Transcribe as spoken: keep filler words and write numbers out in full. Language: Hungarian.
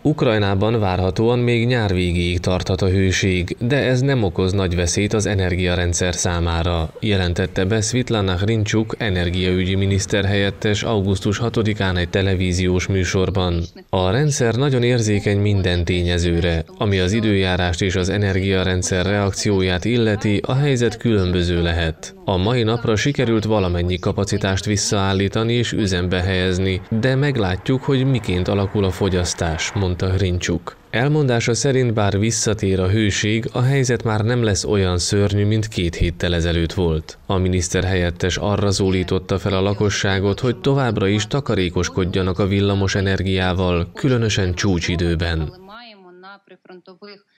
Ukrajnában várhatóan még nyár végéig tarthat a hőség, de ez nem okoz nagy veszélyt az energiarendszer számára, jelentette be Svitlana Hrincsuk energiaügyi miniszter helyettes augusztus hatodikán egy televíziós műsorban. A rendszer nagyon érzékeny minden tényezőre, ami az időjárást és az energiarendszer reakcióját illeti, a helyzet különböző lehet. A mai napra sikerült valamennyi kapacitást visszaállítani és üzembe helyezni, de meglátjuk, hogy miként alakul a fogyasztás, mondta Hrincsuk. Elmondása szerint bár visszatér a hőség, a helyzet már nem lesz olyan szörnyű, mint két héttel ezelőtt volt. A miniszter helyettes arra szólította fel a lakosságot, hogy továbbra is takarékoskodjanak a villamos energiával, különösen csúcsidőben.